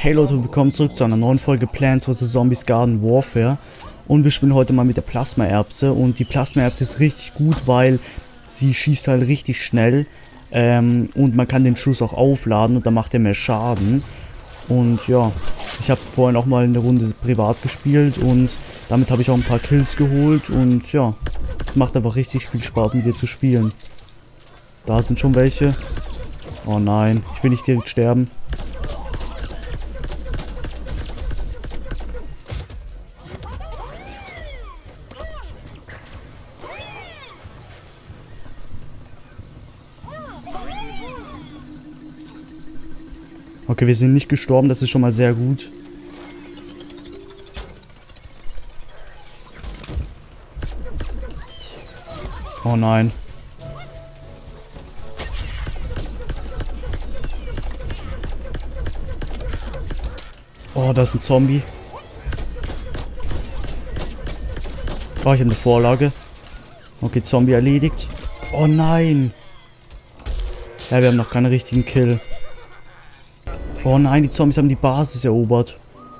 Hey Leute, willkommen zurück zu einer neuen Folge Plants vs. Zombies Garden Warfare. Und wir spielen heute mal mit der Plasma-Erbse. Und die Plasma-Erbse ist richtig gut, weil sie schießt halt richtig schnell. Und man kann den Schuss auch aufladen und dann macht er mehr Schaden. Und ja, ich habe vorhin auch mal eine Runde privat gespielt und damit habe ich auch ein paar Kills geholt. Und ja, es macht einfach richtig viel Spaß mit ihr zu spielen. Da sind schon welche. Oh nein, ich will nicht direkt sterben. Okay, wir sind nicht gestorben, das ist schon mal sehr gut. Oh nein. Oh, da ist ein Zombie. Oh, ich habe eine Vorlage. Okay, Zombie erledigt. Oh nein. Ja, wir haben noch keinen richtigen Kill. Oh nein, die Zombies haben die Basis erobert.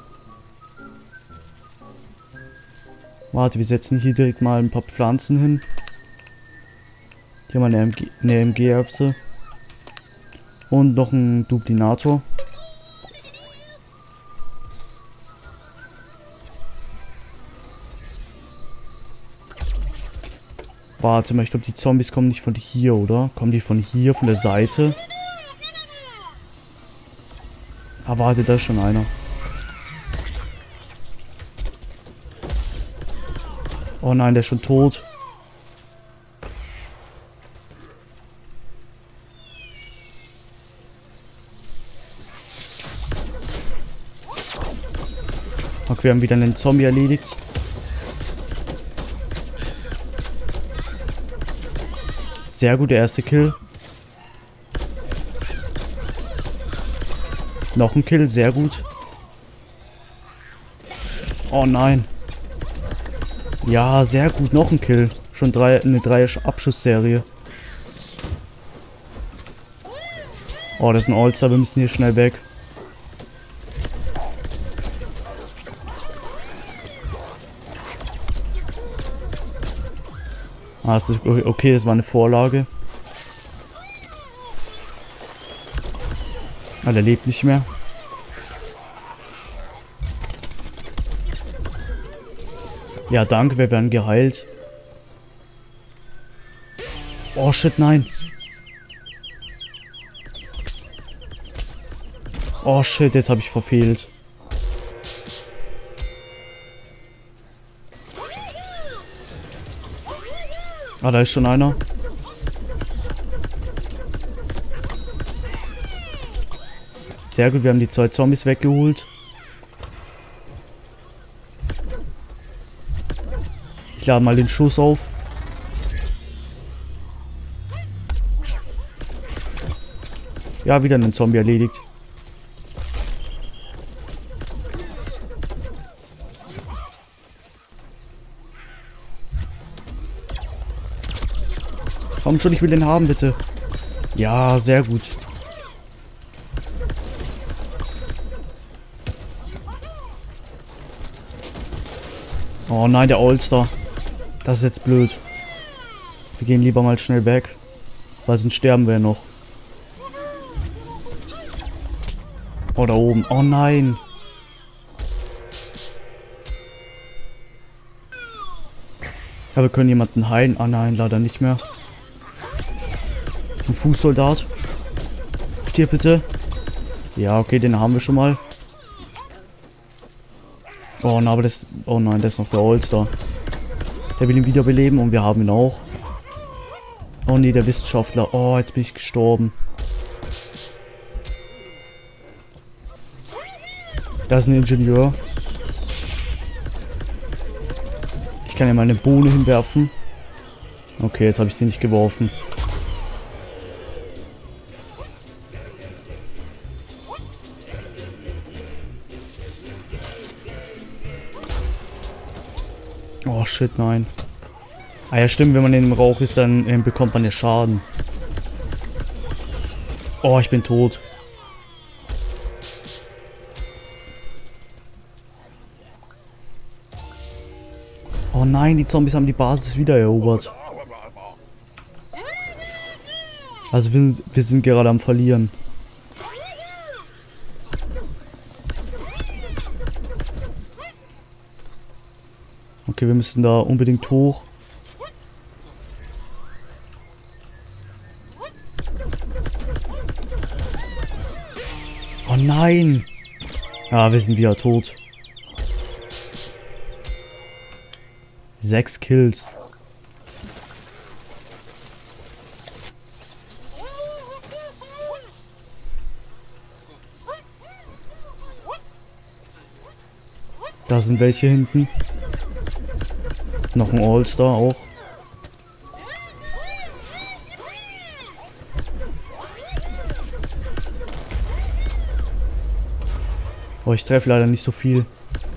Warte, wir setzen hier direkt mal ein paar Pflanzen hin. Hier mal eine MG-Erbse. Und noch ein Duplinator. Warte mal, ich glaube die Zombies kommen nicht von hier, oder? Kommen die von hier, von der Seite? Ah, warte, da ist schon einer. Oh nein, der ist schon tot. Okay, wir haben wieder einen Zombie erledigt. Sehr gut, der erste Kill. Noch ein Kill, sehr gut. Oh nein. Ja, sehr gut, noch ein Kill. Schon eine 3-Abschussserie. Oh, das ist ein All-Star, wir müssen hier schnell weg. Ah, das ist okay, das war eine Vorlage. Ah, der lebt nicht mehr. Ja, danke, wir werden geheilt. Oh, shit, nein. Oh, shit, jetzt habe ich verfehlt. Ah, da ist schon einer. Sehr gut, wir haben die 2 Zombies weggeholt. Ich lade mal den Schuss auf. Ja, wieder einen Zombie erledigt. Komm schon, ich will den haben, bitte. Ja, sehr gut. Oh nein, der All-Star. Das ist jetzt blöd. Wir gehen lieber mal schnell weg. Weil sonst sterben wir noch. Oh, da oben. Oh nein. Ja, wir können jemanden heilen. Ah nein, leider nicht mehr. Ein Fußsoldat. Stirb bitte. Ja, okay, den haben wir schon mal. Oh nein, aber das... Oh nein, das ist noch der All-Star. Der will ihn wiederbeleben und wir haben ihn auch. Oh nee, der Wissenschaftler. Oh, jetzt bin ich gestorben. Da ist ein Ingenieur. Ich kann ja mal eine Bohne hinwerfen. Okay, jetzt habe ich sie nicht geworfen. Oh shit, nein. Ah ja, stimmt, wenn man in dem Rauch ist, dann bekommt man ja Schaden. Oh, ich bin tot. Oh nein, die Zombies haben die Basis wieder erobert. Also wir sind gerade am Verlieren. Okay, wir müssen da unbedingt hoch. Oh nein! Ja, wir sind wieder tot. 6 Kills. Da sind welche hinten. Noch ein All-Star auch. Oh, ich treffe leider nicht so viel.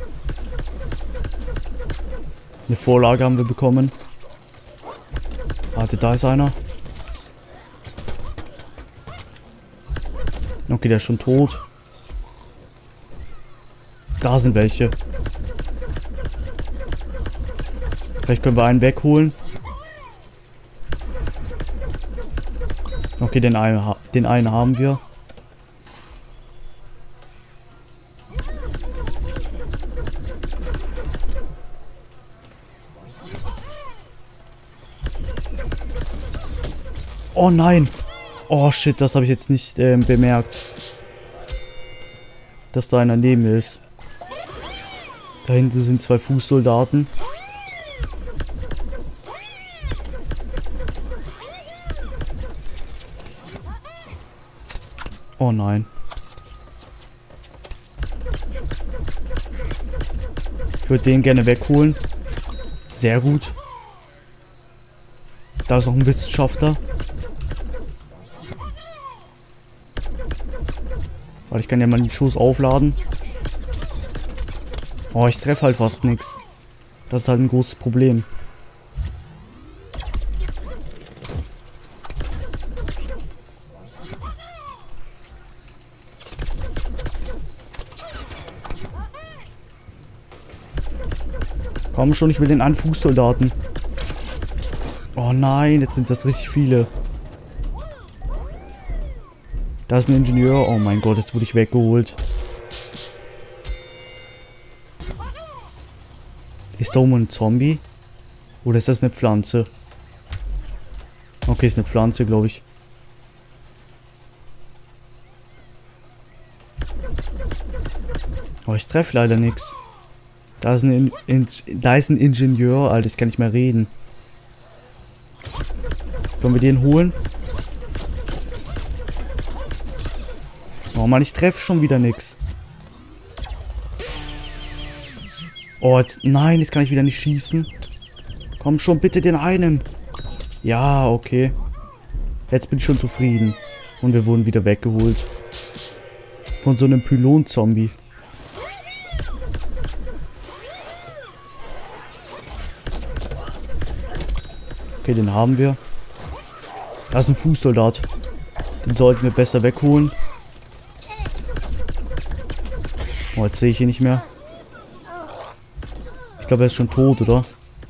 Eine Vorlage haben wir bekommen. Warte, da ist einer. Okay, der ist schon tot. Da sind welche. Vielleicht können wir einen wegholen. Okay, den einen haben wir. Oh nein! Oh shit, das habe ich jetzt nicht bemerkt. Dass da einer neben mir ist. Da hinten sind 2 Fußsoldaten. Oh nein. Ich würde den gerne wegholen. Sehr gut. Da ist noch ein Wissenschaftler. Weil ich kann ja mal die Schuss aufladen. Oh, ich treffe halt fast nichts. Das ist halt ein großes Problem. Komm schon, ich will den einen Fußsoldaten. Oh nein, jetzt sind das richtig viele. Da ist ein Ingenieur. Oh mein Gott, jetzt wurde ich weggeholt. Ist da oben ein Zombie? Oder ist das eine Pflanze? Okay, ist eine Pflanze, glaube ich. Oh, ich treffe leider nichts. Da ist ein Ingenieur, Alter, ich kann nicht mehr reden. Können wir den holen? Oh Mann, ich treffe schon wieder nichts. Oh, jetzt, nein, jetzt kann ich wieder nicht schießen. Komm schon, bitte den einen. Ja, okay. Jetzt bin ich schon zufrieden. Und wir wurden wieder weggeholt. Von so einem Pylon-Zombie. Okay, den haben wir. Da ist ein Fußsoldat. Den sollten wir besser wegholen. Oh, jetzt sehe ich ihn nicht mehr. Ich glaube, er ist schon tot, oder?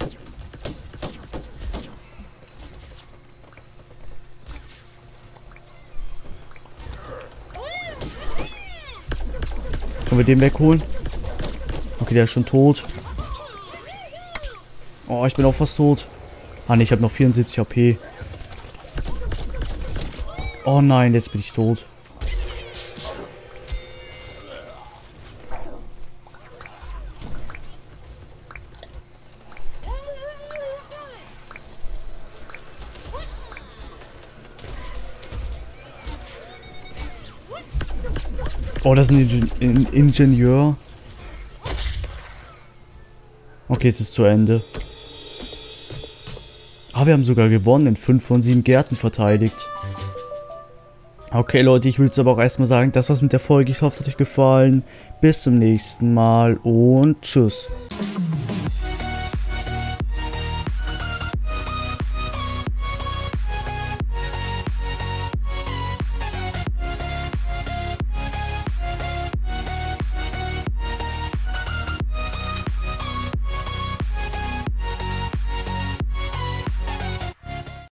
Können wir den wegholen? Okay, der ist schon tot. Oh, ich bin auch fast tot. Ah ne, ich habe noch 74 HP. Oh nein, jetzt bin ich tot. Oh, das ist ein Ingenieur. Okay, es ist zu Ende. Ah, wir haben sogar gewonnen. 5 von 7 Gärten verteidigt. Okay, Leute, ich will jetzt aber auch erstmal sagen, das war's mit der Folge. Ich hoffe, es hat euch gefallen. Bis zum nächsten Mal und tschüss.